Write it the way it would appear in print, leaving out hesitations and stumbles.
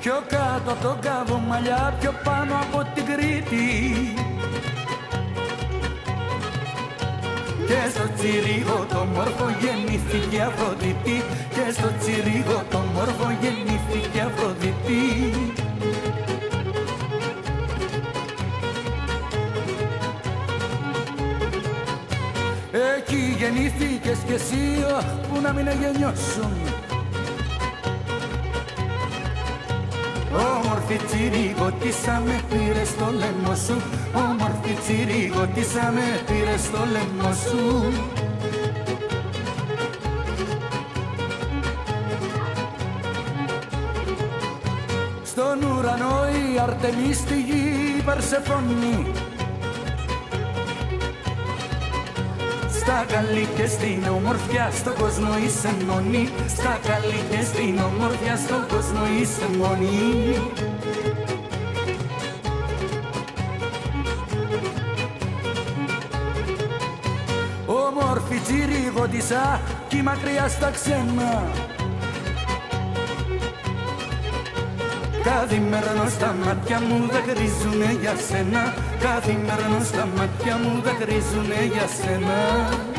Πιο κάτω από τον Κάβο μαλλιά, πιο πάνω από την Κρήτη. Και στο Τσιρίγο το μόρφο γεννήθηκε Αφροδίτη. Και στο Τσιρίγο το μόρφο γεννήθηκε Αφροδίτη. Εκεί γεννήθηκες κι εσύ, που να μην γεννιώσουν. Όμορφη τσιριγωτίσα με πήρε στο λαιμό σου. Όμορφη τσιριγωτίσα με πήρε στο λαιμό σου. Στον ουρανό η Αρτεμή, στη γη η Περσεφόνη. Στα καλή και στην ομορφιά, στον κόσμο είσαι μόνη. Στα καλή και στην ομορφιά, στον κόσμο είσαι μόνη. Όμορφη τσιριγωτίσα κι μακριά στα ξένα. Καθημερινό στα μάτια μου δακρύζουνε για σένα. Καθημερινό στα μάτια μου δακρύζουνε για σένα.